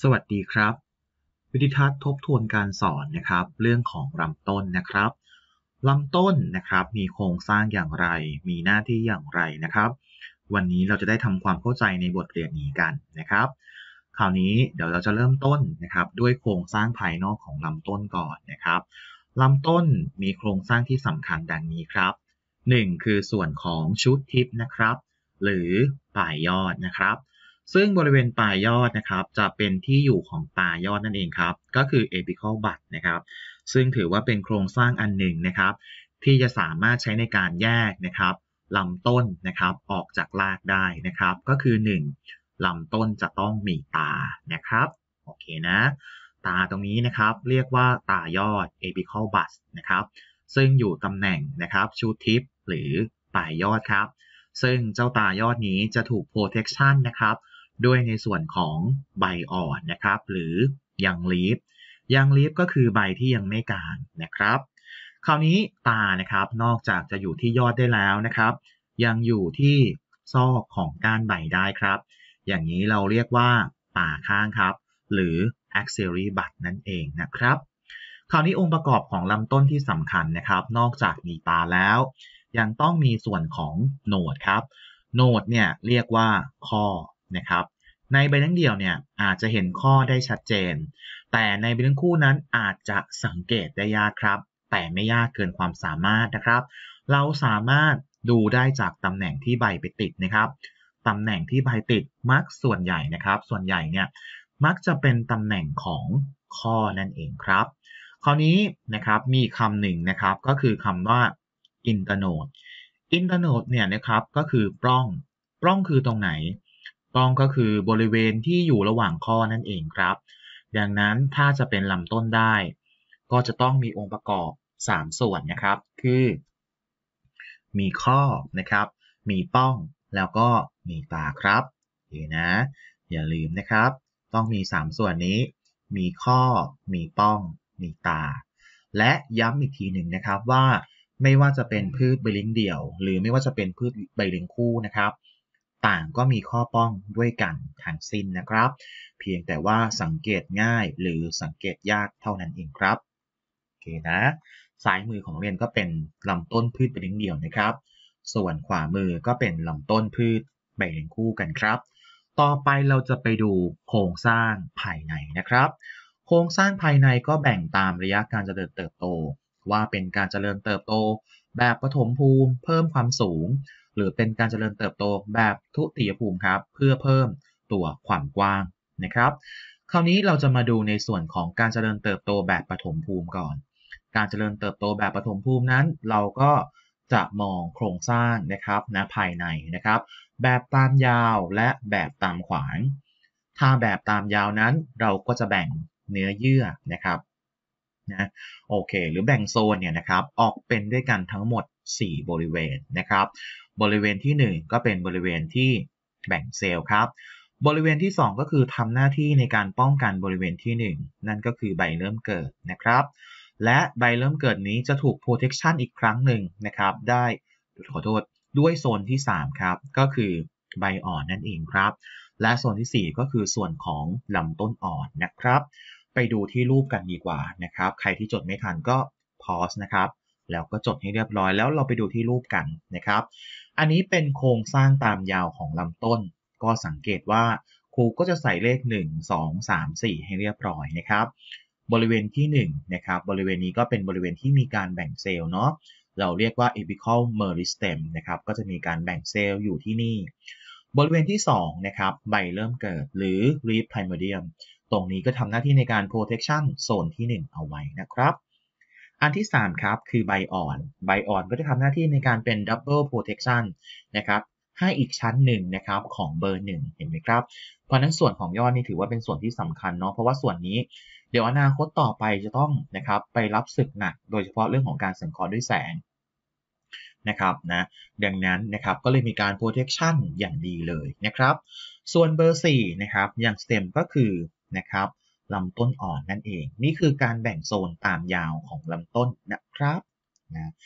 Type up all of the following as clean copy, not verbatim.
สวัสดีครับวิธีทัศน์ทบทวนการสอนนะครับเรื่องของลำต้นนะครับลำต้นนะครับมีโครงสร้างอย่างไรมีหน้าที่อย่างไรนะครับวันนี้เราจะได้ทำความเข้าใจในบทเรียนนี้กันนะครับคราวนี้เดี๋ยวเราจะเริ่มต้นนะครับด้วยโครงสร้างภายนอกของลำต้นก่อนนะครับลำต้นมีโครงสร้างที่สำคัญดังนี้ครับ1คือส่วนของชุดทิพนะครับหรือปลายยอดนะครับ ซึ่งบริเวณปลายยอดนะครับจะเป็นที่อยู่ของปลายยอดนั่นเองครับก็คือ apical bud นะครับซึ่งถือว่าเป็นโครงสร้างอันหนึ่งนะครับที่จะสามารถใช้ในการแยกนะครับลำต้นนะครับออกจากรากได้นะครับก็คือ1ลำต้นจะต้องมีตานะครับโอเคนะตาตรงนี้นะครับเรียกว่าตายอด apical bud นะครับซึ่งอยู่ตำแหน่งนะครับชูทิปหรือปลายยอดครับซึ่งเจ้าตายอดนี้จะถูก protection นะครับด้วยในส่วนของใบอ่อนนะครับหรือยังลีฟก็คือใบที่ยังไม่กลางนะครับคราวนี้ตานะครับนอกจากจะอยู่ที่ยอดได้แล้วนะครับยังอยู่ที่ซอกของก้านใบได้ครับอย่างนี้เราเรียกว่าตาข้างครับหรือ axillary bud นั่นเองนะครับคราวนี้องค์ประกอบของลำต้นที่สำคัญนะครับนอกจากมีตาแล้วยังต้องมีส่วนของโหนดครับโหนดเนี่ยเรียกว่าข้อนะครับในใบทั้งเดี่ยวเนี่ยอาจจะเห็นข้อได้ชัดเจนแต่ในใบทั้งคู่นั้นอาจจะสังเกตได้ยากครับแต่ไม่ยากเกินความสามารถนะครับเราสามารถดูได้จากตำแหน่งที่ใบไปติดนะครับตำแหน่งที่ใบติดมักส่วนใหญ่นะครับส่วนใหญ่เนี่ยมักจะเป็นตำแหน่งของข้อนั่นเองครับคราวนี้นะครับมีคำหนึ่งนะครับก็คือคำว่า internode internode เนี่ยนะครับก็คือปล้องคือตรงไหนปล้องก็คือบริเวณที่อยู่ระหว่างข้อนั่นเองครับดังนั้นถ้าจะเป็นลำต้นได้ก็จะต้องมีองค์ประกอบ3ส่วนนะครับคือมีข้อนะครับมีป้องแล้วก็มีตาครับนะอย่าลืมนะครับต้องมี3ส่วนนี้มีข้อมีป้องมีตาและย้ำอีกทีหนึ่งนะครับว่าไม่ว่าจะเป็นพืชใบเลี้ยงเดี่ยวหรือไม่ว่าจะเป็นพืชใบเลี้ยงคู่นะครับต่างก็มีข้อป้องด้วยกันทั้งสิ้นนะครับเพียงแต่ว่าสังเกตง่ายหรือสังเกตยากเท่านั้นเองครับโอเคนะซ้ายมือของเรียนก็เป็นลำต้นพืชใบเลี้ยงเดี่ยวนะครับส่วนขวามือก็เป็นลำต้นพืชใบเลี้ยงคู่กันครับต่อไปเราจะไปดูโครงสร้างภายในนะครับโครงสร้างภายในก็แบ่งตามระยะการเจริญเติบโตว่าเป็นการเจริญเติบโตแบบปฐมภูมิเพิ่มความสูงหรือเป็นการเจริญเติบโตแบบทุติยภูมิครับเพื่อเพิ่มตัวความกว้างนะครับคราวนี้เราจะมาดูในส่วนของการเจริญเติบโตแบบปฐมภูมิก่อนการเจริญเติบโตแบบปฐมภูมินั้นเราก็จะมองโครงสร้างนะครับภายในนะครับแบบตามยาวและแบบตามขวางถ้าแบบตามยาวนั้นเราก็จะแบ่งเนื้อเยื่อนะครับโอเคหรือแบ่งโซนเนี่ยนะครับออกเป็นด้วยกันทั้งหมด4บริเวณนะครับบริเวณที่1ก็เป็นบริเวณที่แบ่งเซลล์ครับบริเวณที่2ก็คือทำหน้าที่ในการป้องกันบริเวณที่1นั่นก็คือใบเริ่มเกิดนะครับและใบเริ่มเกิดนี้จะถูก protection อีกครั้งหนึ่งนะครับได้ด้วยโซนที่3ครับก็คือใบอ่อนนั่นเองครับและโซนที่4ก็คือส่วนของลำต้นอ่อนนะครับไปดูที่รูปกันดีกว่านะครับใครที่จดไม่ทันก็ pause นะครับแล้วก็จดให้เรียบร้อยแล้วเราไปดูที่รูปกันนะครับอันนี้เป็นโครงสร้างตามยาวของลำต้นก็สังเกตว่าครูก็จะใส่เลข1 2 3 4ให้เรียบร้อยนะครับบริเวณที่1นะครับบริเวณนี้ก็เป็นบริเวณที่มีการแบ่งเซลล์เนาะเราเรียกว่า apical meristem นะครับก็จะมีการแบ่งเซลล์อยู่ที่นี่บริเวณที่2นะครับใบเริ่มเกิดหรือ leaf primordium ตรงนี้ก็ทำหน้าที่ในการ protection โซนที่1เอาไว้นะครับอันที่3ครับคือใบอ่อนก็จะทำหน้าที่ในการเป็น double protection นะครับให้อีกชั้นหนึ่งนะครับของเบอร์1เห็นไหมครับเพราะนั้นส่วนของยอดนี่ถือว่าเป็นส่วนที่สำคัญเนาะเพราะว่าส่วนนี้เดี๋ยวอนาคตต่อไปจะต้องนะครับไปรับศึกหนักโดยเฉพาะเรื่องของการสังเคราะห์ด้วยแสงนะครับดังนั้นนะครับก็เลยมีการ protection อย่างดีเลยนะครับส่วนเบอร์4นะครับอย่าง stem ก็คือนะครับลำต้นอ่อนนั่นเองนี่คือการแบ่งโซนตามยาวของลำต้นนะครับค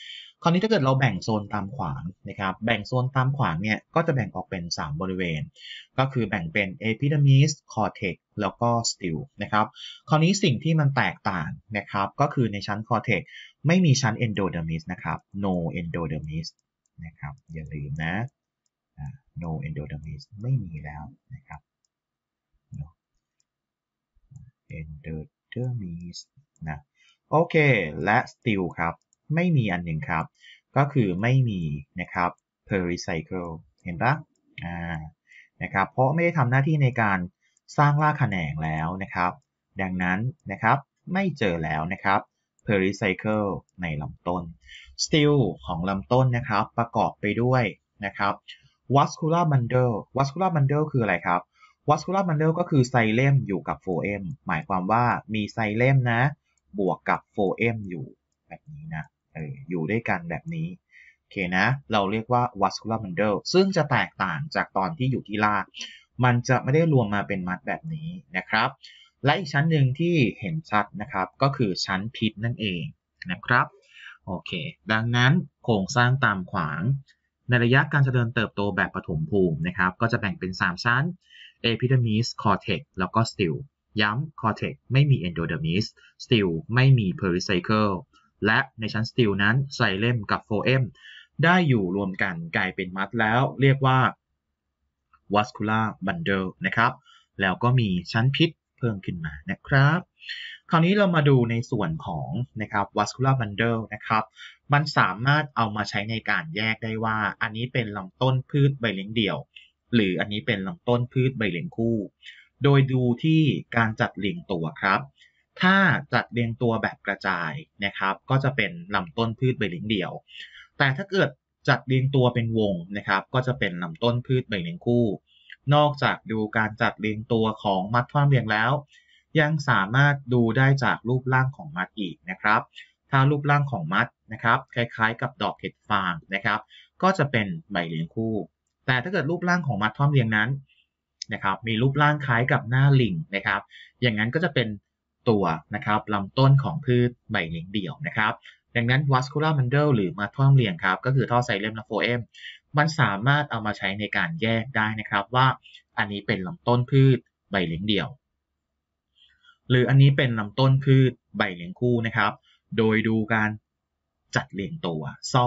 ราวนี้ถ้าเกิดเราแบ่งโซนตามขวางนะครับแบ่งโซนตามขวางเนี่ยก็จะแบ่งออกเป็น3บริเวณก็คือแบ่งเป็น epidermis cortex แล้วก็ stele นะครับคราวนี้สิ่งที่มันแตกต่างนะครับก็คือในชั้น cortex ไม่มีชั้น endodermis นะครับ no endodermis นะครับอย่าลืมนะno endodermis ไม่มีแล้วนะครับ no endodermis นะโอเคและ stele ครับไม่มีอันหนึ่งครับก็คือไม่มีนะครับ pericycle เห็นปะนะครับเพราะไม่ได้ทำหน้าที่ในการสร้างรากแขนงแล้วนะครับดังนั้นนะครับไม่เจอแล้วนะครับ pericycle ในลำต้น stele ของลำต้นนะครับประกอบไปด้วยนะครับ vascular bundle vascular bundle คืออะไรครับ vascular bundle ก็คือไซเลมอยู่กับโฟเอมหมายความว่ามีไซเลมนะบวกกับโฟเอมอยู่แบบนี้นะอยู่ด้วยกันแบบนี้โอเคนะเราเรียกว่า vascular bundle ซึ่งจะแตกต่างจากตอนที่อยู่ที่รากมันจะไม่ได้รวมมาเป็นมัดแบบนี้นะครับและอีกชั้นหนึ่งที่เห็นชัดนะครับก็คือชั้นพิษนั่นเองนะครับโอเคดังนั้นโครงสร้างตามขวางในระยะการเจริญเติบโตแบบปฐมภูมินะครับก็จะแบ่งเป็น3ชั้น epidermis cortex แล้วก็ stele ย้ำ cortex ไม่มี endodermis stele ไม่มี pericycle และในชั้น stele นั้นไซเลมกับโฟเอมได้อยู่รวมกันกลายเป็นมัดแล้วเรียกว่า vascular bundle นะครับแล้วก็มีชั้นพิษเพิ่มขึ้นมานะครับคราวนี้เรามาดูในส่วนของนะครับ vascular bundle นะครับมันสามารถเอามาใช้ในการแยกได้ว่าอันนี้เป็นลำต้นพืชใบเลี้ยงเดี่ยวหรืออันนี้เป็นลำต้นพืชใบเลี้ยงคู่โดยดูที่การจัดเรียงตัวครับถ้าจัดเรียงตัวแบบกระจายนะครับก็จะเป็นลำต้นพืชใบเลี้ยงเดี่ยวแต่ถ้าเกิดจัดเรียงตัวเป็นวงนะครับก็จะเป็นลำต้นพืชใบเลี้ยงคู่นอกจากดูการจัดเรียงตัวของมัดท่อนเรียงแล้วยังสามารถดูได้จากรูปร่างของมัดอีกนะครับถ้ารูปร่างของมัดนะครับคล้ายๆกับดอกเห็ดฟางนะครับก็จะเป็นใบเลี้ยงคู่แต่ถ้าเกิดรูปร่างของมัดท่อนเรียงนั้นนะครับมีรูปร่างคล้ายกับหน้าลิงนะครับอย่างนั้นก็จะเป็นตัวนะครับลำต้นของพืชใบเลี้ยงเดี่ยวนะครับดังนั้น vascular bundle หรือมัดท่อนเรียงครับก็คือท่อไซเลมและโฟเอมมันสามารถเอามาใช้ในการแยกได้นะครับว่าอันนี้เป็นลำต้นพืชใบเลี้ยงเดี่ยวหรืออันนี้เป็นลำต้นพืชใบเลี้ยงคู่นะครับโดยดูการจัดเรียงตัว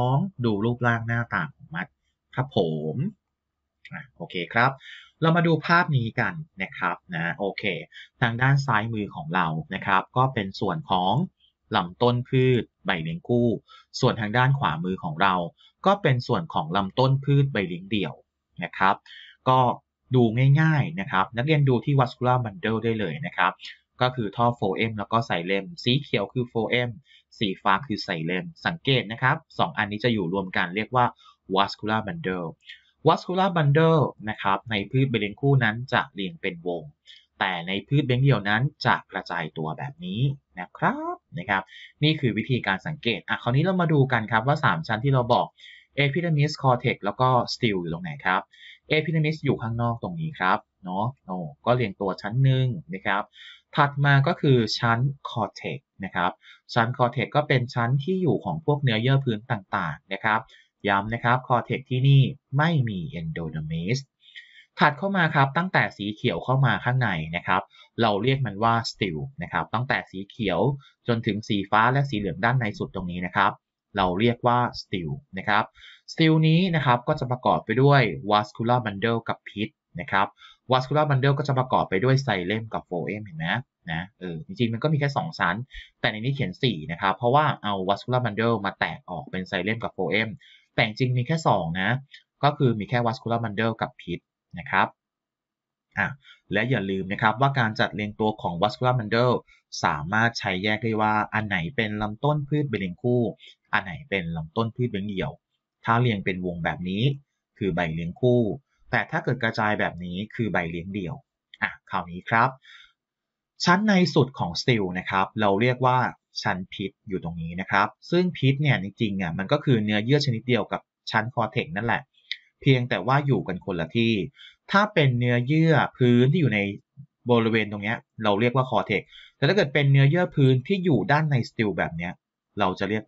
2ดูรูปร่างหน้าตาของมัดครับผมโอเคครับเรามาดูภาพนี้กันนะครับโอเคทางด้านซ้ายมือของเรานะครับก็เป็นส่วนของลำต้นพืชใบเลี้ยงคู่ส่วนทางด้านขวามือของเราก็เป็นส่วนของลำต้นพืชใบเลี้ยงเดี่ยวนะครับก็ดูง่ายๆนะครับนักเรียนดูที่ vascular bundle ได้เลยนะครับก็คือท่อโฟเอมแล้วก็ไซเลมสีเขียวคือโฟเอมสีฟ้าคือไซเลมสังเกตนะครับ2อันนี้จะอยู่รวมกันเรียกว่า vascular bundle vascular bundle นะครับในพืชใบเลี้ยงคู่นั้นจะเรียงเป็นวงแต่ในพืชใบเลี้ยงเดี่ยวนั้นจะกระจายตัวแบบนี้นะครับนี่คือวิธีการสังเกตคราวนี้เรามาดูกันครับว่า3ชั้นที่เราบอก epidermis cortex แล้วก็ stele อยู่ตรงไหนครับ epidermis อยู่ข้างนอกตรงนี้ครับเนาะก็เรียงตัวชั้นหนึ่งนะครับถัดมาก็คือชั้น cortex นะครับชั้น cortex ก็เป็นชั้นที่อยู่ของพวกเนื้อเยื่อพื้นต่างๆนะครับย้ำนะครับ cortex ที่นี่ไม่มี endodermis ถัดเข้ามาครับตั้งแต่สีเขียวเข้ามาข้างในนะครับเราเรียกมันว่า stele นะครับตั้งแต่สีเขียวจนถึงสีฟ้าและสีเหลืองด้านในสุดตรงนี้นะครับเราเรียกว่า stele นะครับ stele นี้นะครับก็จะประกอบไปด้วย vascular bundle กับพิษนะครับ vascular bundle ก็จะประกอบไปด้วยไซเลมกับโฟเอมเห็นไหมจริงๆมันก็มีแค่2ชั้นแต่ในนี้เขียน4นะครับเพราะว่าเอา vascular bundle มาแตกออกเป็นไซเลมกับโฟเอมแต่จริงมีแค่2นะก็คือมีแค่ vascular bundle กับพิษนะครับและอย่าลืมนะครับว่าการจัดเรียงตัวของ vascular bundle สามารถใช้แยกได้ว่าอันไหนเป็นลำต้นพืชใบเลี้ยงคู่อันไหนเป็นลำต้นพืชใบเลี้ยงเดี่ยวถ้าเรียงเป็นวงแบบนี้คือใบเลี้ยงคู่แต่ถ้าเกิดกระจายแบบนี้คือใบเลี้ยงเดี่ยวคราวนี้ครับชั้นในสุดของ stele นะครับเราเรียกว่าชั้นพิษอยู่ตรงนี้นะครับซึ่งพิษเนี่ยจริงๆมันก็คือเนื้อเยื่อชนิดเดียวกับชั้น cortex นั่นแหละเพียงแต่ว่าอยู่กันคนละที่ถ้าเป็นเนื้อเยื่อพื้นที่อยู่ในบริเวณตรงนี้เราเรียกว่า cortex แต่ถ้าเกิดเป็นเนื้อเยื่อพื้นที่อยู่ด้านใน stele แบบนี้เราจะเรียกว่า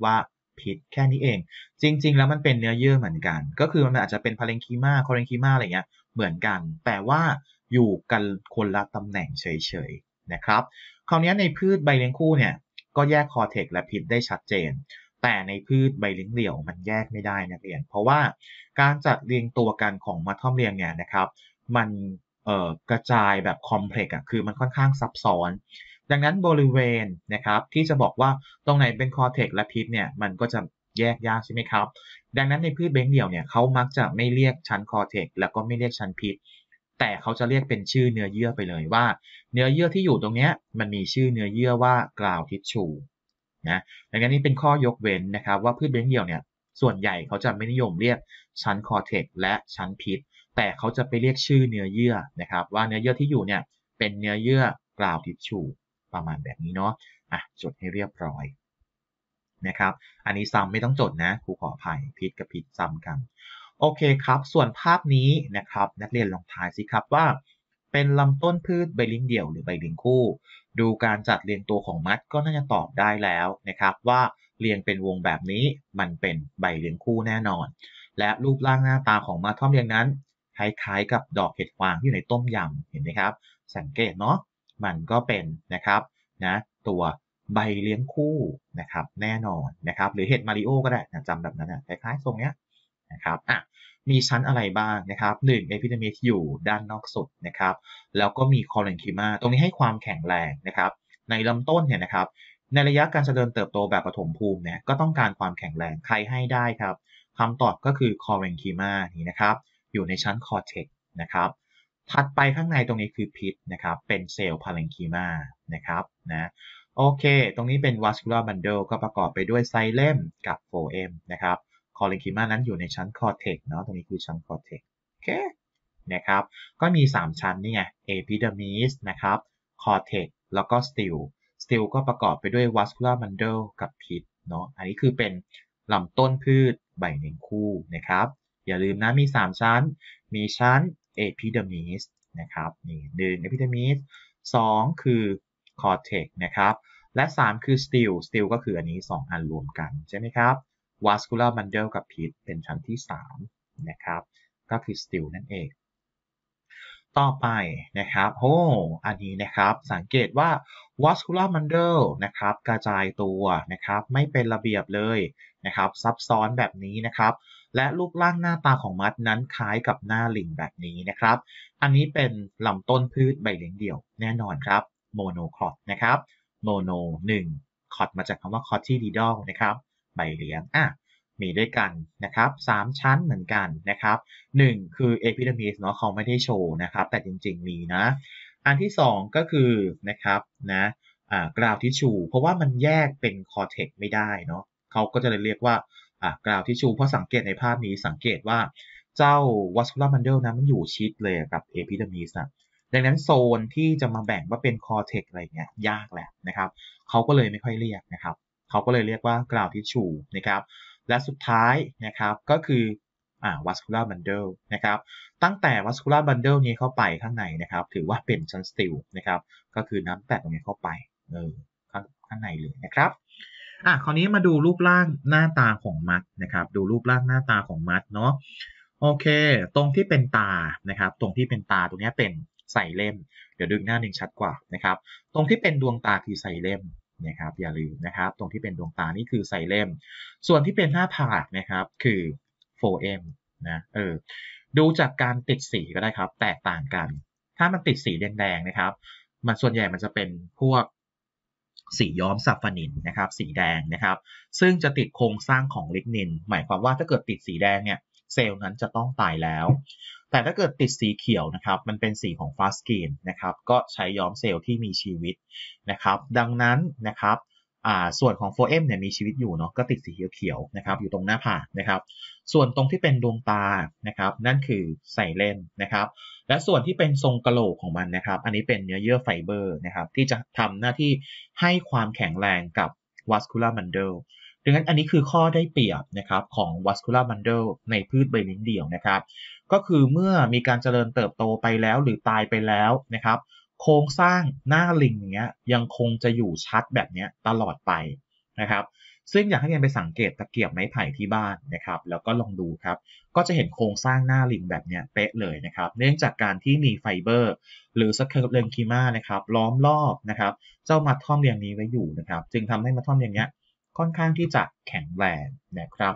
พิษแค่นี้เองจริงๆแล้วมันเป็นเนื้อเยื่อเหมือนกันก็คือมันอาจจะเป็นพาเรนคีมาคอเรนคีมาอะไรเงี้ยเหมือนกันแต่ว่าอยู่กันคนละตำแหน่งเฉยๆนะครับคราวนี้ในพืชใบเลี้ยงคู่เนี่ยก็แยกคอเทกและพิษได้ชัดเจนแต่ในพืชใบเลี้ยงเดี่ยวมันแยกไม่ได้นักเรียนเพราะว่าการจัดเรียงตัวกันของมาทอมเรียงเนี่ยนะครับมันกระจายแบบคอมเพล็กซ์คือมันค่อนข้างซับซ้อนดังนั้นบริเวณนะครับที่จะบอกว่าตรงไหนเป็นคอเทกและพิษเนี่ยมันก็จะแยกยากใช่ไหมครับดังนั้นในพืชเบงเดี่ยวเนี่ยเขามักจะไม่เรียกชั้นคอเทกแล้วก็ไม่เรียกชั้นพิษแต่เขาจะเรียกเป็นชื่อเนื้อเยื่อไปเลยว่าเนื้อเยื่อที่อยู่ตรงนี้มันมีชื่อเนื้อเยื่อว่ากราวทิชชูนะดังนั้นนี่เป็นข้อยกเว้นนะครับว่าพืชเบงเดี่ยวเนี่ยส่วนใหญ่เขาจะไม่นิยมเรียกชั้นคอเทกและชั้นพิษแต่เขาจะไปเรียกชื่อเนื้อเยื่อนะครับว่าเนื้อเยื่อที่อยู่เนี่ยเป็นเนื้อเยื่อกราวทิชชูประมาณแบบนี้เนาะจดให้เรียบร้อยนะครับอันนี้ซ้ำไม่ต้องจดนะครูขออภัยพิษกับพิษซ้ำกันโอเคครับส่วนภาพนี้นะครับนักเรียนลองทายสิครับว่าเป็นลำต้นพืชใบเลี้ยงเดี่ยวหรือใบเลี้ยงคู่ดูการจัดเรียงตัวของมัดก็น่าจะตอบได้แล้วนะครับว่าเรียงเป็นวงแบบนี้มันเป็นใบเลี้ยงคู่แน่นอนและรูปร่างหน้าตาของมัดท่อมเรียงนั้นคล้ายๆกับดอกเห็ดฟางที่อยู่ในต้มยำเห็นไหมครับสังเกตเนาะมันก็เป็นนะครับนะตัวใบเลี้ยงคู่นะครับแน่นอนนะครับหรือเห็ดมาริโอก็ได้นะจำแบบนั้นนะคล้ายๆทรงเนี้ยนะครับมีชั้นอะไรบ้างนะครับ1เอพิเดมิสอยู่ด้านนอกสุดนะครับแล้วก็มีคอเรนคิมาตรงนี้ให้ความแข็งแรงนะครับในลำต้นเนี่ยนะครับในระยะการเจริญเติบโตแบบปฐมภูมิเนี่ยก็ต้องการความแข็งแรงใครให้ได้ครับคำตอบก็คือคอเรนคิมานี่นะครับอยู่ในชั้นคอเทกนะครับถัดไปข้างในตรงนี้คือพิษนะครับเป็นเซลล์พาเรนคิมานะครับนะโอเคตรงนี้เป็น vascular bundle ก็ประกอบไปด้วยไซเลมกับโฟเอมนะครับคอเรนคิมานั้นอยู่ในชั้นคอเทกเนาะตรงนี้คือชั้นคอเทกโอเคนะครับก็มี3ชั้นนี่ไงเอพิเดอร์มิสนะครับคอเทกแล้วก็สติลก็ประกอบไปด้วย vascular bundle กับพิษเนาะอันนี้คือเป็นลำต้นพืชใบเลี้ยงคู่นะครับอย่าลืมนะมี3ชั้นมีชั้นเอพิเดอร์มิสนะครับนี่1เอพิเดอร์มิส2คือคอเทกนะครับและ3คือ still ก็คืออันนี้2อันรวมกันใช่ไหมครับ vascular bundle กับพิษเป็นชั้นที่3นะครับก็คือ still นั่นเองต่อไปนะครับอันนี้นะครับสังเกตว่า vascular bundle นะครับกระจายตัวนะครับไม่เป็นระเบียบเลยนะครับซับซ้อนแบบนี้นะครับและรูปร่างหน้าตาของมัดนั้นคล้ายกับหน้าลิงแบบนี้นะครับอันนี้เป็นลำต้นพืชใบเลี้ยงเดี่ยวแน่นอนครับโมโนคอตนะครับโมโน1คอตมาจากคำว่า cotyledon นะครับใบเลี้ยงมีด้วยกันนะครับ3ชั้นเหมือนกันนะครับ1คือ epidermis เนาะเขาไม่ได้โชว์นะครับแต่จริงๆมีนะอันที่2ก็คือนะครับนะground tissue เพราะว่ามันแยกเป็น cortex ไม่ได้เนาะเขาก็จะเลยเรียกว่าground tissue เพราะสังเกตในภาพนี้สังเกตว่าเจ้า vascular bundle นะมันอยู่ชิดเลยกับ epidermis นะดังนั้นโซนที่จะมาแบ่งว่าเป็น cortex อะไรเงี้ยยากแหละนะครับเขาก็เลยไม่ค่อยเรียกนะครับเขาก็เลยเรียกว่า ground tissue นะครับและสุดท้ายนะครับก็คือvascular bundle นะครับตั้งแต่ vascular bundle นี้เข้าไปข้างในนะครับถือว่าเป็นชั้น still นะครับก็คือน้ำแตะตรงนี้เข้าไปข้างในเลยนะครับคราวนี้มาดูรูปร่างหน้าตาของมัดนะครับดูรูปร่างหน้าตาของมัดเนาะโอเคตรงที่เป็นตานะครับตรงที่เป็นตาตรงนี้เป็นไซเลมเดี๋ยวดึงหน้าหนึ่งชัดกว่านะครับตรงที่เป็นดวงตาคือไซเลมนะครับอย่าลืมนะครับตรงที่เป็นดวงตานี่คือไซเลมส่วนที่เป็นหน้าผากนะครับคือโฟเอมนะดูจากการติดสีก็ได้ครับแตกต่างกันถ้ามันติดสีแดงๆนะครับมันส่วนใหญ่มันจะเป็นพวกสีย้อมซัฟฟานินนะครับสีแดงนะครับซึ่งจะติดโครงสร้างของลิกนินหมายความว่าถ้าเกิดติดสีแดงเนี่ยเซลล์นั้นจะต้องตายแล้วแต่ถ้าเกิดติดสีเขียวนะครับมันเป็นสีของฟาสกีนนะครับก็ใช้ย้อมเซลล์ที่มีชีวิตนะครับดังนั้นนะครับส่วนของโฟเอมเนี่ยมีชีวิตอยู่เนาะก็ติดสีเขียวๆนะครับอยู่ตรงหน้าผากนะครับส่วนตรงที่เป็นดวงตานะครับนั่นคือไซเลมนะครับและส่วนที่เป็นทรงกะโหลกของมันนะครับอันนี้เป็นเนื้อเยื่อไฟเบอร์นะครับที่จะทำหน้าที่ให้ความแข็งแรงกับ vascular bundle ดังนั้นอันนี้คือข้อได้เปรียบนะครับของ vascular bundle ในพืชใบเลี้ยงเดี่ยวนะครับก็คือเมื่อมีการเจริญเติบโตไปแล้วหรือตายไปแล้วนะครับโครงสร้างหน้าลิงอย่างเงี้ยยังคงจะอยู่ชัดแบบนี้ตลอดไปนะครับซึ่งอยากให้เรียนไปสังเกตตะเกียบไม้ไผ่ที่บ้านนะครับแล้วก็ลองดูครับก็จะเห็นโครงสร้างหน้าลิงแบบเนี้ยเป๊ะเลยนะครับเนื่องจากการที่มีไฟเบอร์หรือสเคเลนคีมานะครับล้อมรอบนะครับเจ้ามัดท่อมเรียงนี้ไว้อยู่นะครับจึงทำให้มัดท่อมเรียงเนี้ยค่อนข้างที่จะแข็งแรงนะครับ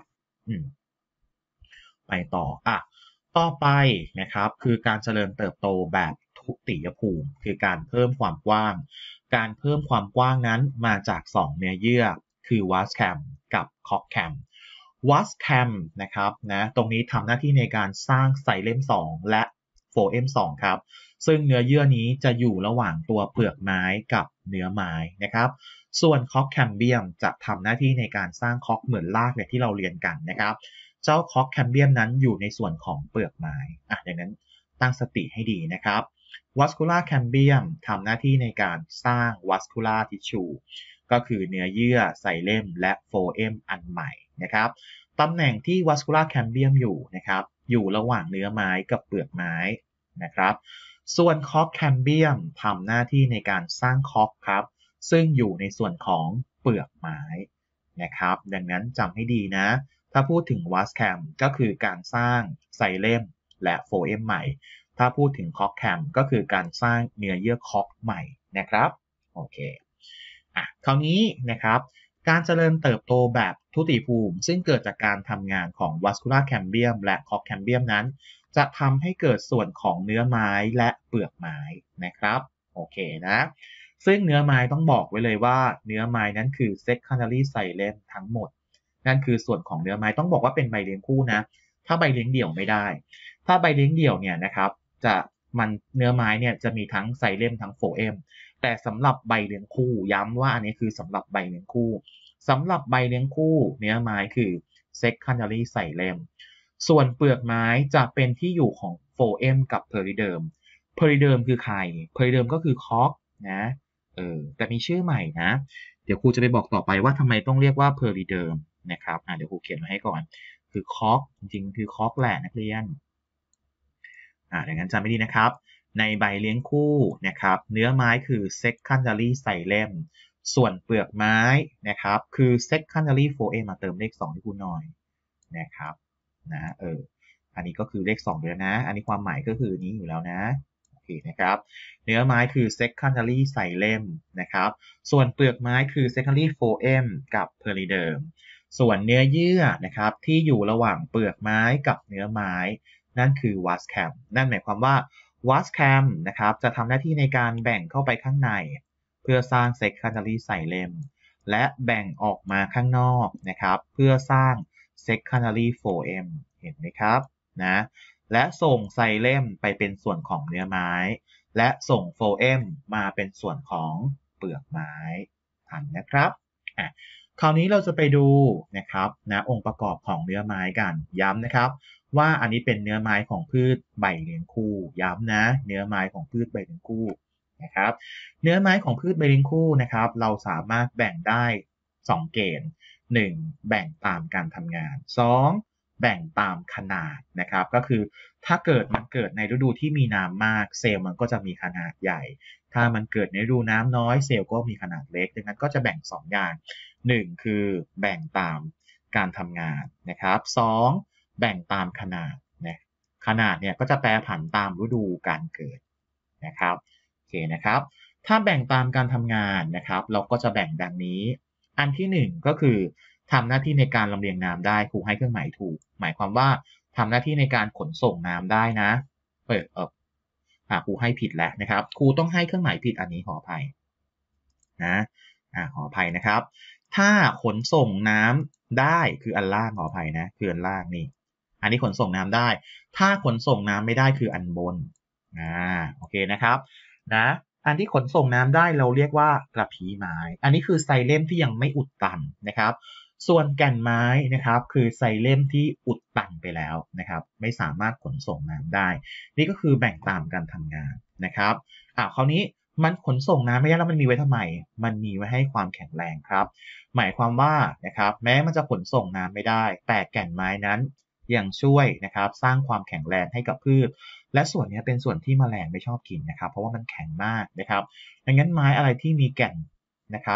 ไปต่อไปนะครับคือการเจริญเติบโตแบบทุติยภูมิคือการเพิ่มความกว้างการเพิ่มความกว้างนั้นมาจาก2เนื้อเยื่อคือวัสแคมกับคอกแคมวัสแคมนะครับนะตรงนี้ทำหน้าที่ในการสร้างไซเลม2และโฟเอม2ครับซึ่งเนื้อเยื่อนี้จะอยู่ระหว่างตัวเปลือกไม้กับเนื้อไม้นะครับส่วนคอกแคมเบียมจะทำหน้าที่ในการสร้างคอกเหมือนรากเนี่ยที่เราเรียนกันนะครับเจ้าคอกแคมเบียมนั้นอยู่ในส่วนของเปลือกไม้ดังนั้นตั้งสติให้ดีนะครับวัสคูลาร์แคมเบียมทำหน้าที่ในการสร้างวัสคูลาร์ทิชชูก็คือเนื้อเยื่อไซเลมและโฟเอมอันใหม่นะครับตำแหน่งที่วัสคูลาร์แคมเบียมอยู่นะครับอยู่ระหว่างเนื้อไม้กับเปลือกไม้นะครับส่วนคอกแคมเบียมทำหน้าที่ในการสร้างคอกครับซึ่งอยู่ในส่วนของเปลือกไม้นะครับดังนั้นจำให้ดีนะถ้าพูดถึงวัสแคมก็คือการสร้างไซเลมและโฟเอมใหม่ถ้าพูดถึงคอกแคมก็คือการสร้างเนื้อเยื่อคอกใหม่นะครับโอเคคราวนี้นะครับการเจริญเติบโตแบบทุติภูมิซึ่งเกิดจากการทำงานของวัสคูลาร์แคมเบียมและคอกแคมเบียมนั้นจะทำให้เกิดส่วนของเนื้อไม้และเปลือกไม้นะครับโอเคนะซึ่งเนื้อไม้ต้องบอกไว้เลยว่าเนื้อไม้นั้นคือ secondary xylem ทั้งหมดนั่นคือส่วนของเนื้อไม้ต้องบอกว่าเป็นใบเลี้ยงคู่นะถ้าใบเลี้ยงเดี่ยวไม่ได้ถ้าใบเลี้ยงเดี่ยวเนี่ยนะครับเนื้อไม้เนี่ยจะมีทั้งไซเลมทั้งโฟเอมแต่สำหรับใบเลี้ยงคู่ย้ำว่าอันนี้คือสำหรับใบเลี้ยงคู่สำหรับใบเลี้ยงคู่เนื้อไม้คือ secondary xylem ส่วนเปลือกไม้จะเป็นที่อยู่ของโฟเอมกับเพอริเดิมคือใครเพอริเดิมก็คือคอกนะแต่มีชื่อใหม่นะเดี๋ยวครูจะไปบอกต่อไปว่าทำไมต้องเรียกว่าเพอริเดิมนะครับเดี๋ยวครูเขียนมาให้ก่อนคือคอกจริงๆคือคอกแหละนักเรียนดังนั้นจำไม่ดีนะครับในใบเลี้ยงคู่นะครับเนื้อไม้คือ secondary xylem ส่วนเปลือกไม้นะครับคือ secondary phloem มาเติมเลข2ให้คุณหน่อยนะครับอันนี้ก็คือเลข2เลยนะอันนี้ความหมายก็คือนี้อยู่แล้วนะโอเคนะครับเนื้อไม้คือ secondary xylem นะครับส่วนเปลือกไม้คือ secondary phloem กับ periderm ส่วนเนื้อเยื่อนะครับที่อยู่ระหว่างเปลือกไม้กับเนื้อไม้นั่นคือวัสแคมนั่นหมายความว่าวัสแคมนะครับจะทำหน้าที่ในการแบ่งเข้าไปข้างในเพื่อสร้าง secondary xylem และแบ่งออกมาข้างนอกนะครับเพื่อสร้าง secondary phloem เห็นไหมครับนะและส่งไซเลมไปเป็นส่วนของเนื้อไม้และส่งโฟเอมมาเป็นส่วนของเปลือกไม้ทันนะครับคราวนี้เราจะไปดูนะครับองค์ประกอบของเนื้อไม้กันย้ำนะครับว่าอันนี้เป็นเนื้อไม้ของพืชใบเลี้ยงคู่ย้ำนะเนื้อไม้ของพืชใบเลี้ยงคู่นะครับเนื้อไม้ของพืชใบเลี้ยงคู่นะครับเราสามารถแบ่งได้2เกณฑ์1แบ่งตามการทำงาน2แบ่งตามขนาดนะครับก็คือถ้ามันเกิดในฤดูที่มีน้ำมากเซลล์มันก็จะมีขนาดใหญ่ถ้ามันเกิดในฤดูน้ำน้อยเซลล์ก็มีขนาดเล็กดังนั้นก็จะแบ่ง2อย่าง1คือแบ่งตามการทำงานนะครับ2แบ่งตามขนาดนะขนาดเนี่ยก็จะแปรผันตามฤดูการเกิดนะครับโอเคนะครับถ้าแบ่งตามการทำงานนะครับเราก็จะแบ่งดังนี้อันที่1ก็คือทำหน้าที่ในการลำเลียงน้ำได้ครูให้เครื่องหมายถูกหมายความว่าทำหน้าที่ในการขนส่งน้ำได้นะครูให้ผิดแล้วนะครับครูต้องให้เครื่องหมายผิดอันนี้ขออภัยนะขออภัยนะครับถ้าขนส่งน้ำได้คืออันล่างขออภัยนะคืออันล่างนี่อันนี้ขนส่งน้ำได้ถ้าขนส่งน้ำไม่ได้คืออันบนโอเคนะครับนะอันที่ขนส่งน้ำได้เราเรียกว่ากระพี้ไม้อันนี้คือไซเลมที่ยังไม่อุดตันนะครับส่วนแก่นไม้นะครับคือไซเลมที่อุดตันไปแล้วนะครับไม่สามารถขนส่งน้ำได้นี่ก็คือแบ่งตามการทำงานนะครับคราวนี้มันขนส่งน้ำไม่ได้แล้วมันมีไว้ทำไมมันมีไว้ให้ความแข็งแรงครับหมายความว่านะครับแม้มันจะขนส่งน้ำไม่ได้แต่แก่นไม้นั้นยังช่วยนะครับสร้างความแข็งแรงให้กับพืชและส่วนนี้เป็นส่วนที่แมลงไม่ชอบกินนะครับเพราะว่ามันแข็งมากนะครับดังนั้นไม้อะไรที่มีแก่นนะครับ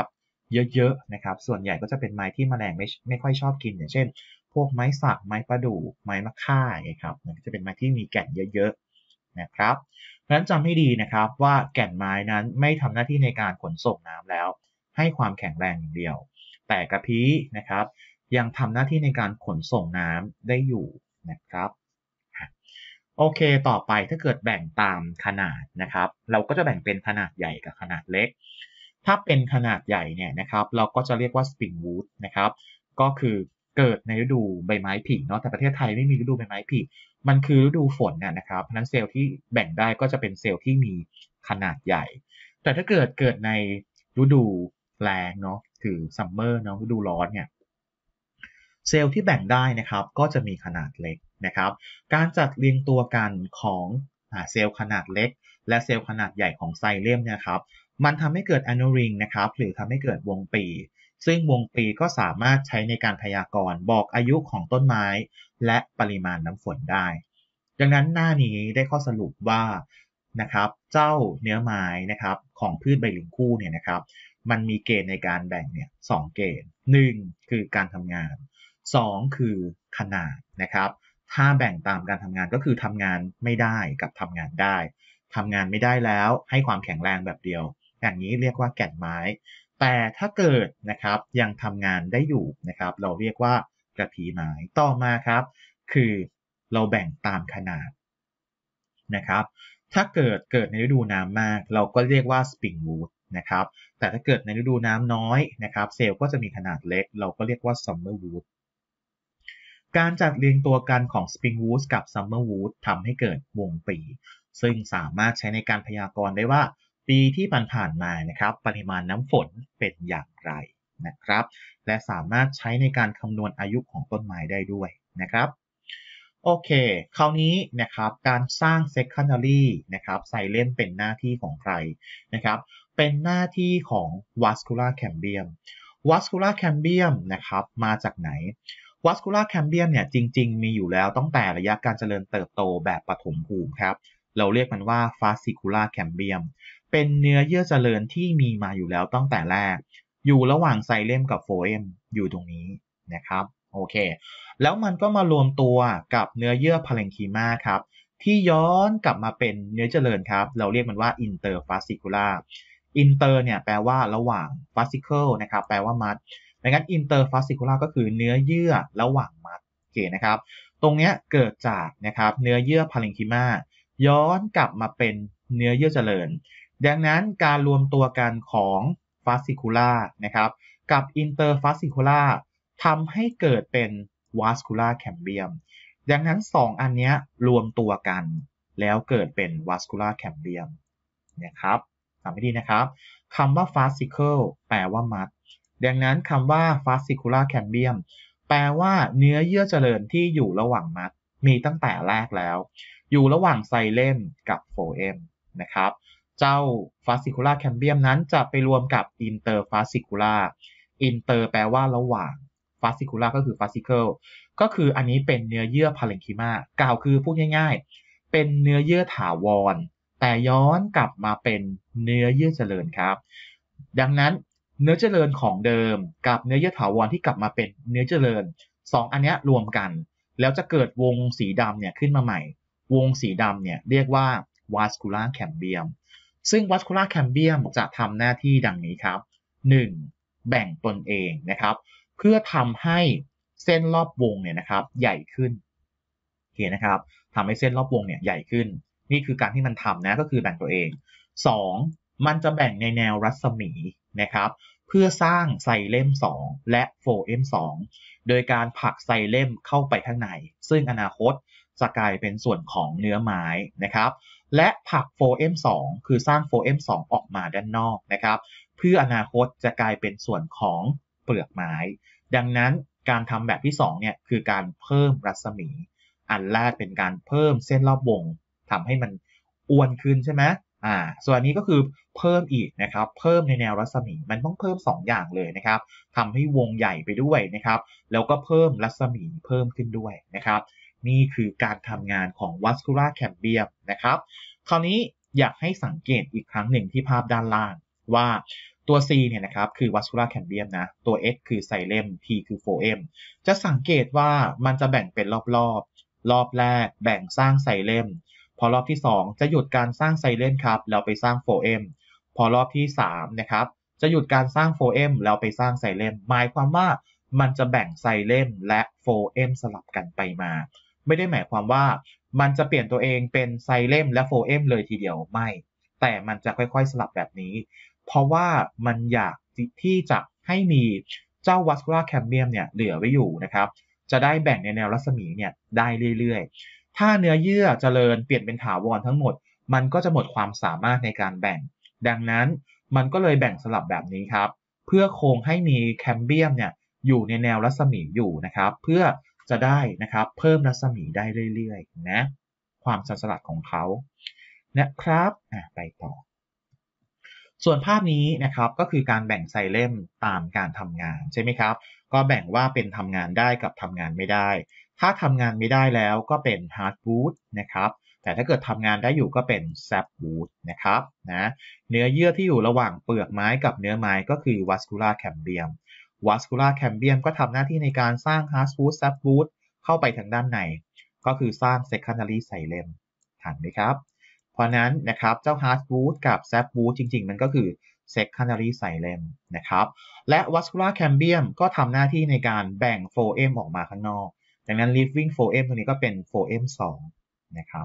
เยอะๆนะครับส่วนใหญ่ก็จะเป็นไม้ที่แมลงไม่ค่อยชอบกินอย่างเช่นพวกไม้สักไม้ประดู่ไม้มะค่าครับมันจะเป็นไม้ที่มีแก่นเยอะๆนะครับเพราะฉะนั้นจำให้ดีนะครับว่าแก่นไม้นั้นไม่ทำหน้าที่ในการขนส่งน้ำแล้วให้ความแข็งแรงอย่างเดียวแต่กระพี้นะครับยังทำหน้าที่ในการขนส่งน้ำได้อยู่นะครับโอเคต่อไปถ้าเกิดแบ่งตามขนาดนะครับเราก็จะแบ่งเป็นขนาดใหญ่กับขนาดเล็กถ้าเป็นขนาดใหญ่เนี่ยนะครับเราก็จะเรียกว่า spring wood นะครับก็คือเกิดในฤดูใบไม้ผลิเนาะแต่ประเทศไทยไม่มีฤดูใบไม้ผลิมันคือฤดูฝนนะครับเพราะนั้นเซลล์ที่แบ่งได้ก็จะเป็นเซลล์ที่มีขนาดใหญ่แต่ถ้าเกิดในฤดูแล้งเนาะคือซัมเมอร์เนาะฤดูร้อนเนี่ยเซลล์ที่แบ่งได้นะครับก็จะมีขนาดเล็กนะครับการจัดเรียงตัวกันของเซลล์ขนาดเล็กและเซลล์ขนาดใหญ่ของไซเลมเนี่ยครับมันทำให้เกิด annual ring นะครับหรือทำให้เกิดวงปีซึ่งวงปีก็สามารถใช้ในการพยากรณ์บอกอายุของต้นไม้และปริมาณน้ำฝนได้ดังนั้นหน้านี้ได้ข้อสรุปว่านะครับเจ้าเนื้อไม้นะครับของพืชใบลิงคู่เนี่ยนะครับมันมีเกณฑ์ในการแบ่งเนี่ย2เกณฑ์1คือการทำงาน2คือขนาดนะครับถ้าแบ่งตามการทำงานก็คือทำงานไม่ได้กับทำงานได้ทำงานไม่ได้แล้วให้ความแข็งแรงแบบเดียวอย่างนี้เรียกว่าแก่นไม้แต่ถ้าเกิดนะครับยังทำงานได้อยู่นะครับเราเรียกว่ากระพี้ไม้ต่อมาครับคือเราแบ่งตามขนาดนะครับถ้าเกิดในฤดูน้ำมากเราก็เรียกว่า spring wood นะครับแต่ถ้าเกิดในฤดูน้ำน้อยนะครับเซลล์ก็จะมีขนาดเล็กเราก็เรียกว่า summer woodการจัดเรียงตัวกันของ Spring Wood กับ Summer Wood ทำให้เกิดวงปีซึ่งสามารถใช้ในการพยากรณ์ได้ว่าปีที่ผ่านๆมานะครับปริมาณน้ำฝนเป็นอย่างไรนะครับและสามารถใช้ในการคำนวณอายุของต้นไม้ได้ด้วยนะครับโอเคคราวนี้นะครับการสร้าง secondary นะครับไซเลมเป็นหน้าที่ของใครนะครับเป็นหน้าที่ของ vascular cambium vascular cambium นะครับมาจากไหนvascular cambium เนี่ยจริงๆมีอยู่แล้วตั้งแต่ระยะการเจริญเติบโตแบบปฐมภูมิครับเราเรียกมันว่า fascicular cambium เป็นเนื้อเยื่อเจริญที่มีมาอยู่แล้วตั้งแต่แรกอยู่ระหว่างไซเลมกับโฟเอมอยู่ตรงนี้นะครับโอเคแล้วมันก็มารวมตัวกับเนื้อเยื่อพาเรนคีมาครับที่ย้อนกลับมาเป็นเนื้อเจริญครับเราเรียกมันว่า interfascicular inter เนี่ยแปลว่าระหว่าง fascicle นะครับแปลว่ามัดดังนั้น interfascicular ก็คือเนื้อเยื่อระหว่างมัดโอเคนะครับตรงนี้เกิดจากนะครับเนื้อเยื่อพาเรนคีมาย้อนกลับมาเป็นเนื้อเยื่อเจริญดังนั้นการรวมตัวกันของ fascicular นะครับกับ interfascicular ทำให้เกิดเป็น vascular cambium ดังนั้น 2 อันนี้รวมตัวกันแล้วเกิดเป็น vascular cambium นะครับจำให้ดีนะครับคำว่า fascicle แปลว่ามัดดังนั้นคำว่า fascicular cambium แปลว่าเนื้อเยื่อเจริญที่อยู่ระหว่างมัดมีตั้งแต่แรกแล้วอยู่ระหว่างไซเลมกับโฟเอมนะครับเจ้า fascicular cambium นั้นจะไปรวมกับ interfascicular inter แปลว่าระหว่าง fascicular ก็คือ fascicle ก็คืออันนี้เป็นเนื้อเยื่อพาเรนคีมากล่าวคือพูดง่ายๆเป็นเนื้อเยื่อถาวรแต่ย้อนกลับมาเป็นเนื้อเยื่อเจริญครับดังนั้นเนื้อเจริญของเดิมกับเนื้อเยื่อถาวรที่กลับมาเป็นเนื้อเจริญ2อันนี้รวมกันแล้วจะเกิดวงสีดำเนี่ยขึ้นมาใหม่วงสีดำเนี่ยเรียกว่า vascular cambium ซึ่ง vascular cambium จะทำหน้าที่ดังนี้ครับ 1. แบ่งตนเองนะครับเพื่อทำให้เส้นรอบวงเนี่ยนะครับใหญ่ขึ้นโอเคนะครับทำให้เส้นรอบวงเนี่ยใหญ่ขึ้นนี่คือการที่มันทำนะก็คือแบ่งตัวเอง 2. มันจะแบ่งในแนวรัศมีนะครับเพื่อสร้างไซเลม2และโฟเอม2โดยการผลักไซเลมเข้าไปข้างในซึ่งอนาคตจะกลายเป็นส่วนของเนื้อไม้นะครับและผลักโฟเอม2คือสร้างโฟเอม2ออกมาด้านนอกนะครับเพื่ออนาคตจะกลายเป็นส่วนของเปลือกไม้ดังนั้นการทำแบบที่2เนี่ยคือการเพิ่มรัศมีอันแรกเป็นการเพิ่มเส้นรอบวงทำให้มันอ้วนขึ้นใช่ไหมส่วนอันนี้ก็คือเพิ่มอีกนะครับเพิ่มในแนวรัศมีมันต้องเพิ่ม2อย่างเลยนะครับทำให้วงใหญ่ไปด้วยนะครับแล้วก็เพิ่มรัศมีเพิ่มขึ้นด้วยนะครับนี่คือการทำงานของ vascular cambium นะครับคราวนี้อยากให้สังเกตอีกครั้งหนึ่งที่ภาพด้านล่างว่าตัว C เนี่ยนะครับคือ vascular cambium นะตัว X คือ xylem T คือ phloem จะสังเกตว่ามันจะแบ่งเป็นรอบแรกแบ่งสร้างไซเลมพอรอบที่2จะหยุดการสร้างไซเลมครับแล้วไปสร้างโฟเอมพอรอบที่3นะครับจะหยุดการสร้างโฟเอมแล้วไปสร้างไซเลมหมายความว่ามันจะแบ่งไซเลมและโฟเอมสลับกันไปมาไม่ได้หมายความว่ามันจะเปลี่ยนตัวเองเป็นไซเลมและโฟเอมเลยทีเดียวไม่แต่มันจะค่อยๆสลับแบบนี้เพราะว่ามันอยากที่จะให้มีเจ้า vascular cambium เนี่ยเหลือไว้อยู่นะครับจะได้แบ่งในแนวรัศมีเนี่ยได้เรื่อยๆถ้าเนื้อเยื่อเจริญเปลี่ยนเป็นถาวรทั้งหมดมันก็จะหมดความสามารถในการแบ่งดังนั้นมันก็เลยแบ่งสลับแบบนี้ครับเพื่อคงให้มีแคมเบียมเนี่ยอยู่ในแนวรัศมีอยู่นะครับเพื่อจะได้นะครับเพิ่มรัศมีได้เรื่อยๆนะความสลัดของเขานะครับไปต่อส่วนภาพนี้นะครับก็คือการแบ่งไซเลมตามการทำงานใช่ไหมครับก็แบ่งว่าเป็นทำงานได้กับทำงานไม่ได้ถ้าทำงานไม่ได้แล้วก็เป็น hard wood นะครับแต่ถ้าเกิดทำงานได้อยู่ก็เป็น soft wood นะครับนะเนื้อเยื่อที่อยู่ระหว่างเปลือกไม้กับเนื้อไม้ก็คือ vascular cambium vascular cambium ก็ทำหน้าที่ในการสร้าง hard wood soft wood เข้าไปทางด้านในก็คือสร้าง secondary xylem ทันไหมครับเพราะนั้นนะครับเจ้า hardwood กับ softwood จริงๆมันก็คือ secondary xylem นะครับและ vascular cambium ก็ทำหน้าที่ในการแบ่ง phloem ออกมาข้างนอกดังนั้น living phloem ตัวนี้ก็เป็น phloem 2นะครับ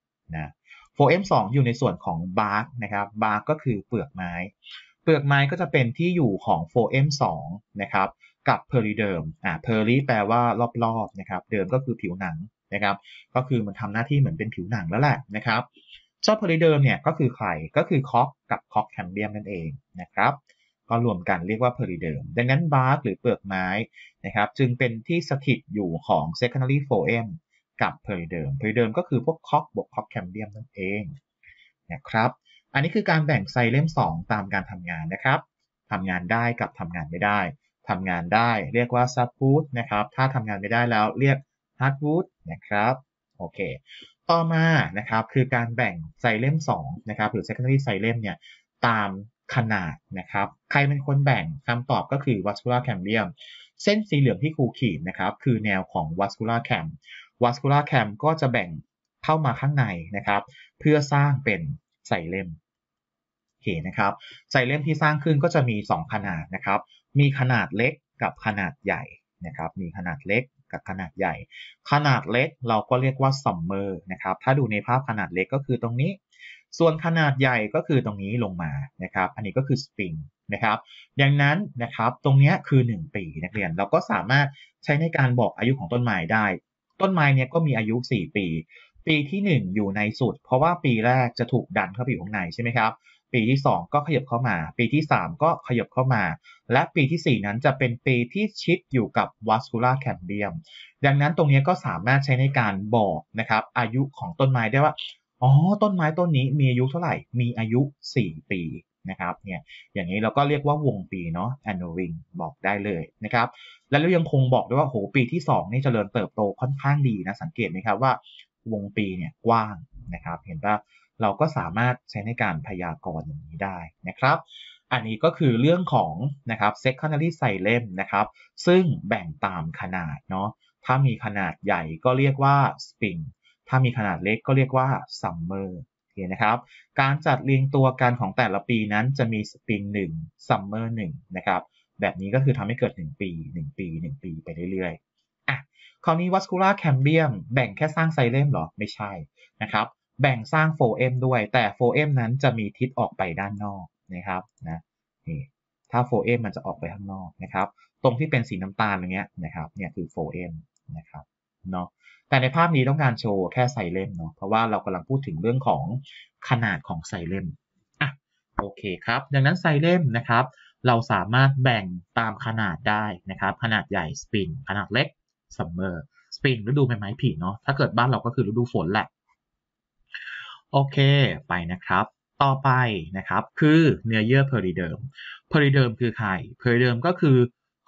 phloem 2อยู่ในส่วนของ bark นะครับ bark ก็คือเปลือกไม้ก็จะเป็นที่อยู่ของ phloem 2นะครับกับ periderm peri แปลว่ารอบๆนะครับเดิมก็คือผิวหนังนะครับก็คือมันทำหน้าที่เหมือนเป็นผิวหนังแล้วแหละนะครับเจ้า periderm เนี่ยก็คือใครก็คือ cork กับ cork cambium นั่นเองนะครับก็รวมกันเรียกว่า periderm ดังนั้น bark หรือเปลือกไม้นะครับจึงเป็นที่สถิตอยู่ของ secondary phloem กับ periderm ก็คือพวก cork บวก cork cambium นั่นเองนะครับอันนี้คือการแบ่งไซเลม2ตามการทำงานนะครับทำงานได้กับทำงานไม่ได้ทำงานได้เรียกว่า softwood นะครับถ้าทำงานไม่ได้แล้วเรียก hardwood นะครับโอเคต่อมานะครับคือการแบ่งไซเลม2นะครับหรือ secondary xylem เนี่ยตามขนาดนะครับใครเป็นคนแบ่งคำตอบก็คือ vascular cambium เส้นสีเหลืองที่ครูขีดนะครับคือแนวของ vascular cam vascular cam ก็จะแบ่งเข้ามาข้างในนะครับเพื่อสร้างเป็นไซเลมโอเคนะครับไซเลมที่สร้างขึ้นก็จะมี2ขนาดนะครับมีขนาดเล็กกับขนาดใหญ่นะครับมีขนาดเล็กกับขนาดใหญ่ขนาดเล็กเราก็เรียกว่าซัมเมอร์นะครับถ้าดูในภาพขนาดเล็กก็คือตรงนี้ส่วนขนาดใหญ่ก็คือตรงนี้ลงมานะครับอันนี้ก็คือสปริงนะครับดังนั้นนะครับตรงนี้คือ1ปีนักเรียนเราก็สามารถใช้ในการบอกอายุของต้นไม้ได้ต้นไม้เนี่ยก็มีอายุ4ปีปีที่1อยู่ในสุดเพราะว่าปีแรกจะถูกดันเข้าไปอยู่ข้างในใช่ไหมครับปีที่2ก็ขยับเข้ามาปีที่3ก็ขยับเข้ามาและปีที่4นั้นจะเป็นปีที่ชิดอยู่กับ vascular cambium ดังนั้นตรงนี้ก็สามารถใช้ในการบอกนะครับอายุของต้นไม้ได้ว่าอ๋อต้นไม้ต้นนี้มีอายุเท่าไหร่มีอายุ4ปีนะครับเนี่ยอย่างนี้เราก็เรียกว่าวงปีเนาะ annual ring บอกได้เลยนะครับและเรายังคงบอกด้วยว่าโหปีที่2นี่เจริญเติบโตค่อนข้างดีนะสังเกตไหมครับว่าวงปีเนี่ยกว้างนะครับเห็นป่ะเราก็สามารถใช้ในการพยากรณ์อย่างนี้ได้นะครับอันนี้ก็คือเรื่องของนะครับ secondary xylem นะครับซึ่งแบ่งตามขนาดเนาะถ้ามีขนาดใหญ่ก็เรียกว่า spring ถ้ามีขนาดเล็กก็เรียกว่า summer โอเคนะครับการจัดเรียงตัวกันของแต่ละปีนั้นจะมี spring 1 summer 1นะครับแบบนี้ก็คือทำให้เกิด1ปี1ปี1ปีไปเรื่อยๆคราวนี้ vascular cambium แบ่งแค่สร้างไซเลมหรอไม่ใช่นะครับแบ่งสร้างโฟเอมด้วยแต่โฟเอมนั้นจะมีทิศออกไปด้านนอกนะครับนะนี่ถ้าโฟเอมมันจะออกไปข้างนอกนะครับตรงที่เป็นสีน้ำตาลอย่างเงี้ยนะครับเนี่ยคือโฟเอมนะครับเนาะแต่ในภาพนี้ต้องการโชว์แค่ไซเลมเนาะเพราะว่าเรากำลังพูดถึงเรื่องของขนาดของไซเลมโอเคครับดังนั้นไซเลมนะครับเราสามารถแบ่งตามขนาดได้นะครับขนาดใหญ่สปริงขนาดเล็กซัมเมอร์สปริงฤดูใบไม้ผลิเนาะถ้าเกิดบ้านเราก็คือฤดูฝนแหละโอเคไปนะครับต่อไปนะครับคือเนื้อเยื่อ periderm periderm คือใคร periderm ก็คือ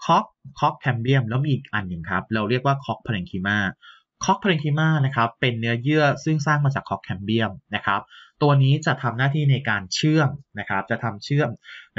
cork cambium แล้วมีอีกอันหนึ่งครับเราเรียกว่า cork parenchyma cork parenchyma นะครับเป็นเนื้อเยื่อซึ่งสร้างมาจาก cork cambium นะครับตัวนี้จะทำหน้าที่ในการเชื่อมนะครับจะทำเชื่อมนะครับ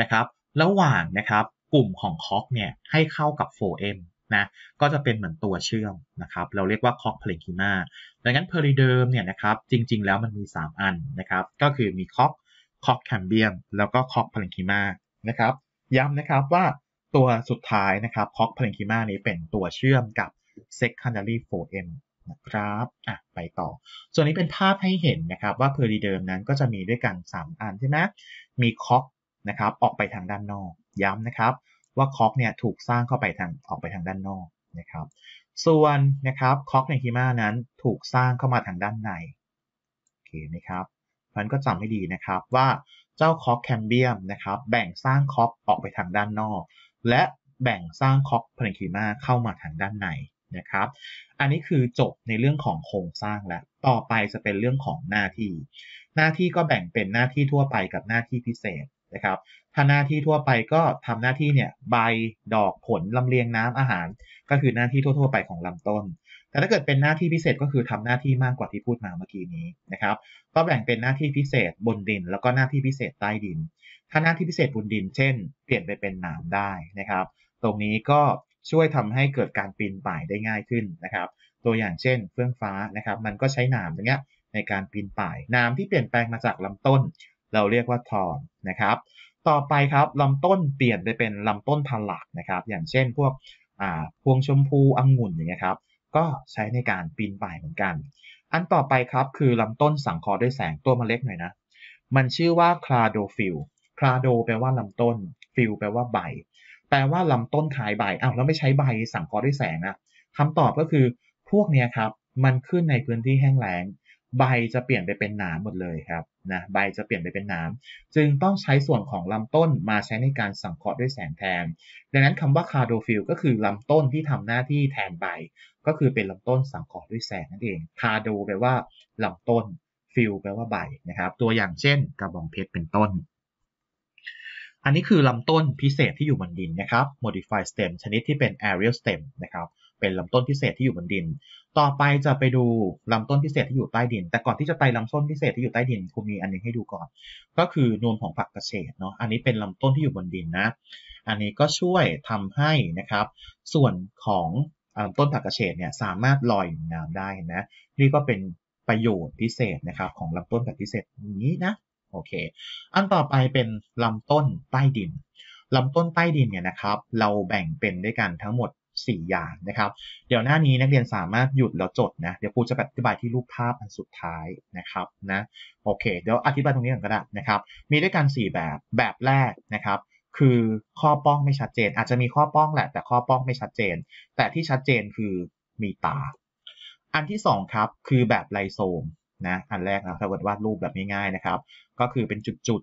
ระหว่างนะครับกลุ่มของคอกเนี่ยให้เข้ากับโฟเอมนะก็จะเป็นเหมือนตัวเชื่อมนะครับเราเรียกว่าคอกเพลนคิมาดังนั้นเพอริเดิมเนี่ยนะครับจริงๆแล้วมันมี3อันนะครับก็คือมีคอกแคมเบียมแล้วก็คอกเพลนคิมานะครับย้ำนะครับว่าตัวสุดท้ายนะครับคอกเพลนคิมานี้เป็นตัวเชื่อมกับ secondary phloem นะครับไปต่อส่วนนี้เป็นภาพให้เห็นนะครับว่าเพอริเดิมนั้นก็จะมีด้วยกัน3อันใช่ไหมมีคอกนะครับออกไปทางด้านนอกย้ำนะครับว่าคอกเนี่ยถูกสร้างเข้าไปออกไปทางด้านนอกนะครับส่วนนะครับคอกในคิมานั้นถูกสร้างเข้ามาทางด้านในโอเคไหมครับเพราะฉะนั้นก็จำให้ดีนะครับว่าเจ้าคอกแคมเบียมนะครับแบ่งสร้างคอกออกไปทางด้านนอกและแบ่งสร้างคอกเพลนคิมาเข้ามาทางด้านในนะครับอันนี้คือจบในเรื่องของโครงสร้างแล้วต่อไปจะเป็นเรื่องของหน้าที่ก็แบ่งเป็นหน้าที่ทั่วไปกับหน้าที่พิเศษนะครับถ้าหน้าที่ทั่วไปก็ทำหน้าที่เนี่ยใบดอกผลลำเลียงน้ำอาหารก็คือหน้าที่ทั่วๆไปของลำต้นแต่ถ้าเกิดเป็นหน้าที่พิเศษก็คือทำหน้าที่มากกว่าที่พูดมาเมื่อกี้นี้นะครับก็แบ่งเป็นหน้าที่พิเศษบนดินแล้วก็หน้าที่พิเศษใต้ดินถ้าหน้าที่พิเศษบนดินเช่นเปลี่ยนไปเป็นหนามได้นะครับตรงนี้ก็ช่วยทำให้เกิดการปีนป่ายได้ง่ายขึ้นนะครับตัวอย่างเช่นเฟื่องฟ้านะครับมันก็ใช้หนามตรงนี้ในการปีนป่ายหนามที่เปลี่ยนแปลงมาจากลำต้นเราเรียกว่าทอนนะครับต่อไปครับลำต้นเปลี่ยนไปเป็นลำต้นพันหลักนะครับอย่างเช่นพวกพวงชมพูองุ่นอย่างเงี้ยครับก็ใช้ในการปีนป่ายเหมือนกันอันต่อไปครับคือลำต้นสังเคราะห์ด้วยแสงตัวมันเล็กหน่อยนะมันชื่อว่าคลาโดฟิลคลาโดแปลว่าลำต้นฟิลแปลว่าใบแปลว่าลำต้นคล้ายใบแล้วไม่ใช้ใบสังเคราะห์ด้วยแสงนะคำตอบก็คือพวกเนี้ยครับมันขึ้นในพื้นที่แห้งแล้งใบจะเปลี่ยนไปเป็นหนามหมดเลยครับนะใบจะเปลี่ยนไปเป็นหนามจึงต้องใช้ส่วนของลำต้นมาใช้ในการสังเคราะห์ด้วยแสงแทนดังนั้นคำว่าคาโดฟิลก็คือลำต้นที่ทำหน้าที่แทนใบก็คือเป็นลำต้นสังเคราะห์ด้วยแสงนั่นเองคาโดแปลว่าลำต้นฟิลแปลว่าใบนะครับตัวอย่างเช่นกระบองเพชรเป็นต้นอันนี้คือลำต้นพิเศษที่อยู่บนดินนะครับ modified stem ชนิดที่เป็น aerial stem นะครับเป็นลำต้นพิเศษที่อยู่บนดินต่อไปจะไปดูลำต้นพิเศษที่อยู่ใต้ดินแต่ก่อนที่จะไปลำต้นพิเศษที่อยู่ใต้ดินคุณมีอันนึงให้ดูก่อนก็คือนวลของผักกระเฉดเนาะอันนี้เป็นลำต้นที่อยู่บนดินนะอันนี้ก็ช่วยทำให้นะครับส่วนของต้นผักกระเฉดเนี่ยสามารถลอยอยู่ในน้ำได้นะนี่ก็เป็นประโยชน์พิเศษนะครับของลำต้นแบบพิเศษนี้นะโอเคอันต่อไปเป็นลำต้นใต้ดินลำต้นใต้ดินเนี่ยนะครับเราแบ่งเป็นด้วยกันทั้งหมด4อย่างนะครับเดี๋ยวหน้านี้นักเรียนสามารถหยุดแล้วจดนะเดี๋ยวครูจะอธิบายที่รูปภาพอันสุดท้ายนะครับนะโอเคเดี๋ยวอธิบายตรงนี้ก่อนก็ได้นะครับมีด้วยกัน4แบบแรกนะครับคือข้อป้องไม่ชัดเจนอาจจะมีข้อป้องแหละแต่ข้อป้องไม่ชัดเจนแต่ที่ชัดเจนคือมีตาอันที่2ครับคือแบบไลโซมนะอันแรกนะถ้าเกิดวาดรูปแบบง่ายๆนะครับก็คือเป็น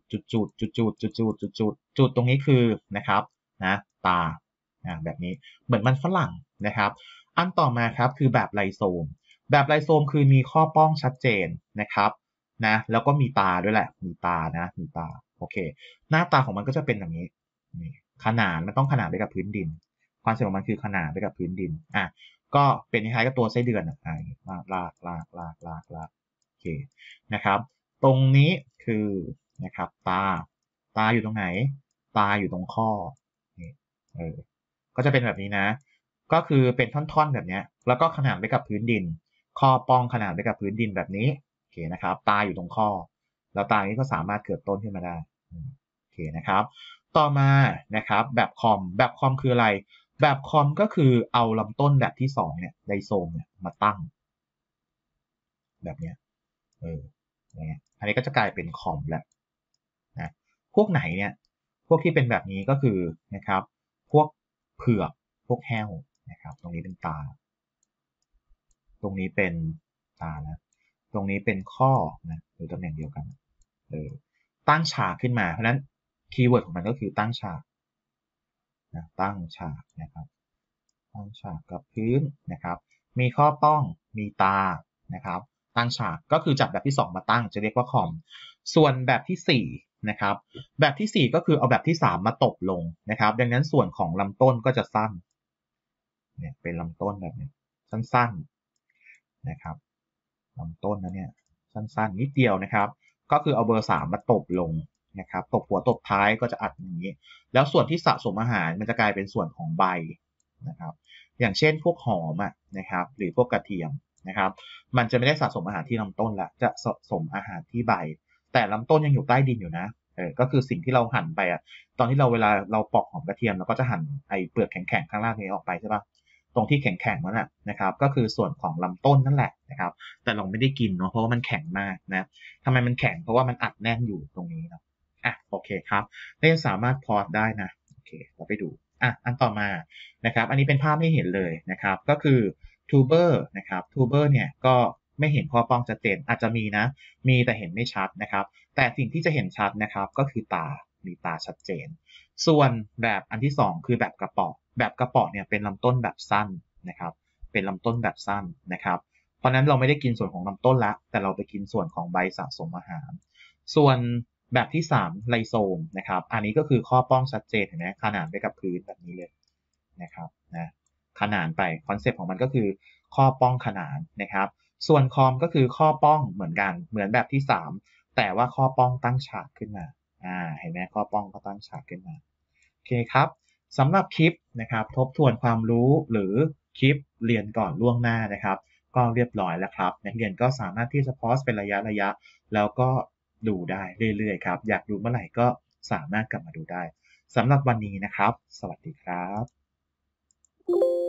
จุดตรงนี้คือนะครับนะตาแบบนี้เหมือนมันฝรั่งนะครับอันต่อมาครับคือแบบไลโซมคือมีข้อป้องชัดเจนนะครับนะแล้วก็มีตาด้วยแหละมีตานะมีตาโอเคหน้าตาของมันก็จะเป็นอย่างนี้นี่ขนานมันต้องขนานไปกับพื้นดินความเสมอของมันคือขนานไปกับพื้นดินก็เป็นคล้ายๆกับตัวไส้เดือนลากโอเคนะครับตรงนี้คือนะครับตาอยู่ตรงไหนตาอยู่ตรงข้อนี่ก็จะเป็นแบบนี้นะก็คือเป็นท่อนๆแบบนี้แล้วก็ขนานไปกับพื้นดินข้อป้องขนานไปกับพื้นดินแบบนี้โอเคนะครับตาอยู่ตรงข้อแล้วตานี้ก็สามารถเกิดต้นขึ้นมาได้โอเคนะครับต่อมานะครับแบบคอมคืออะไรแบบคอมก็คือเอาลำต้นแบบที่2เนี่ยไดโซมเนี่ยมาตั้งแบบเนี้ยอันนี้ก็จะกลายเป็นคอมแล้วนะพวกไหนเนี่ยพวกที่เป็นแบบนี้ก็คือนะครับพวกเผือกพวกแห้วนะครับตรงนี้เป็นตาตรงนี้เป็นตานะตรงนี้เป็นข้อนะหรือตำแหน่งเดียวกันตั้งฉากขึ้นมาเพราะฉะนั้นคีย์เวิร์ดของมันก็คือตั้งฉากนะตั้งฉากนะครับตั้งฉากกับพื้นนะครับมีข้อป้องมีตานะครับตั้งฉากก็คือจับแบบที่2มาตั้งจะเรียกว่าคอมส่วนแบบที่4นะครับแบบที่4ก็คือเอาแบบที่3มาตบลงนะครับดังนั้นส่วนของลำต้นก็จะสั้นเนี่ยเป็นลำต้นแบบนี้สั้นๆนะครับลำต้นนะเนี่ยสั้นๆนิดเดียวนะครับก็คือเอาเบอร์3มาตบลงนะครับตบหัวตบท้ายก็จะอัดอย่างนี้แล้วส่วนที่สะสมอาหารมันจะกลายเป็นส่วนของใบนะครับอย่างเช่นพวกหอมนะครับหรือพวกกระเทียมนะครับมันจะไม่ได้สะสมอาหารที่ลำต้นละจะสะสมอาหารที่ใบแต่ลำต้นยังอยู่ใต้ดินอยู่นะก็คือสิ่งที่เราหั่นไปตอนที่เวลาเราปอกหอมกระเทียมเราก็จะหั่นไอ้เปลือกแข็งๆข้างล่างนี้ออกไปใช่ปะตรงที่แข็งๆนั่นแหละนะครับก็คือส่วนของลำต้นนั่นแหละนะครับแต่เราไม่ได้กินเนาะเพราะว่ามันแข็งมากนะทำไมมันแข็งเพราะว่ามันอัดแน่นอยู่ตรงนี้เนาะโอเคครับได้สามารถพอดได้นะโอเคเราไปดูอันต่อมานะครับอันนี้เป็นภาพให้เห็นเลยนะครับก็คือทูเบอร์นะครับทูเบอร์เนี่ยก็ไม่เห็นข้อป้องชัดเจนอาจจะมีนะมีแต่เห็นไม่ชัดนะครับแต่สิ่งที่จะเห็นชัดนะครับก็คือตามีตาชัดเจนส่วนแบบอันที่2คือแบบกระป๋อแบบกระป๋อเนี่ยเป็นลำต้นแบบสั้นนะครับเป็นลำต้นแบบสั้นนะครับเพราะนั้นเราไม่ได้กินส่วนของลำต้นละแต่เราไปกินส่วนของใบสะสมอาหารส่วนแบบที่3ไลโซมนะครับอันนี้ก็คือข้อป้องชัดเจนเห็นไหมขนานไปกับพื้นแบบนี้เลยนะครับขนานไปคอนเซปต์ของมันก็คือข้อป้องขนานนะครับส่วนคอมก็คือข้อป้องเหมือนกันเหมือนแบบที่3แต่ว่าข้อป้องตั้งฉากขึ้นมาเห็นไหมข้อป้องก็ตั้งฉากขึ้นมาโอเคครับสำหรับคลิปนะครับทบทวนความรู้หรือคลิปเรียนก่อนล่วงหน้านะครับก็เรียบร้อยแล้วครับนักเรียนก็สามารถที่จะพอสเป็นระยะแล้วก็ดูได้เรื่อยๆครับอยากดูเมื่อไหร่ก็สามารถกลับมาดูได้สำหรับวันนี้นะครับสวัสดีครับ